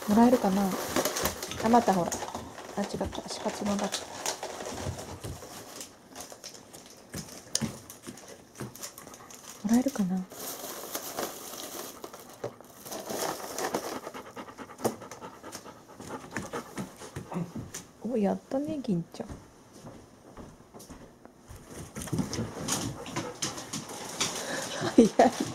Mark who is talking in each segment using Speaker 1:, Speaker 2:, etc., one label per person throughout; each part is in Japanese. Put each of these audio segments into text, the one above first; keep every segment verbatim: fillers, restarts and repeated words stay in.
Speaker 1: もらえるかなあ、またほら。あ、違った。死活のだった。もらえるかな。お、やったね、銀ちゃん。早い。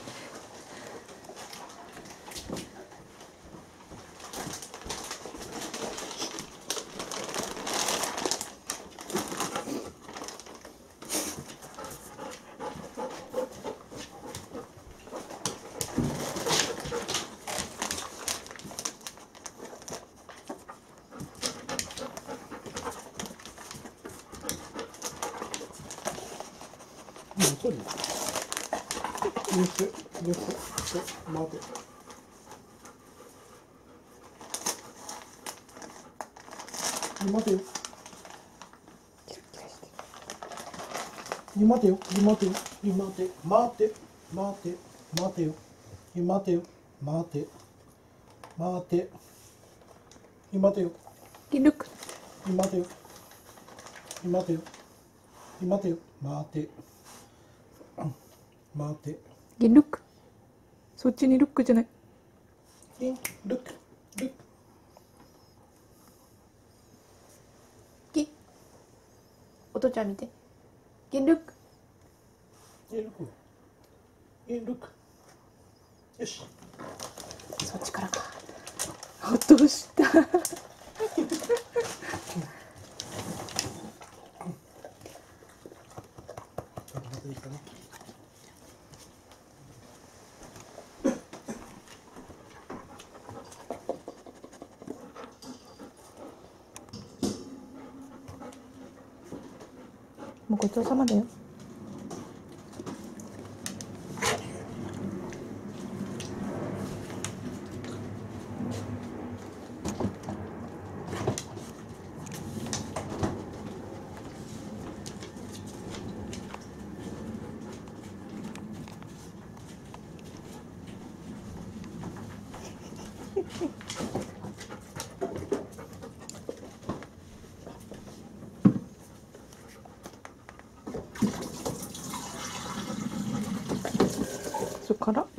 Speaker 2: もう一人。ニュース、ニュース、待て。待てよ。待てよ、待てよ、待て、待て、待て、待てよ、待てよ、待て、待て、待てよ、
Speaker 1: 銀ルック。
Speaker 2: 待てよ、待てよ、待てよ、待て、待て。
Speaker 1: 銀ルック。そっちにルックじゃない。
Speaker 2: 銀ルック、ルック。
Speaker 1: 銀。お父ちゃん見て。銀ルック。
Speaker 2: 銀ルック。銀ルック。よし。
Speaker 1: そっちからか。落とした。もうごちそうさまだよ。それから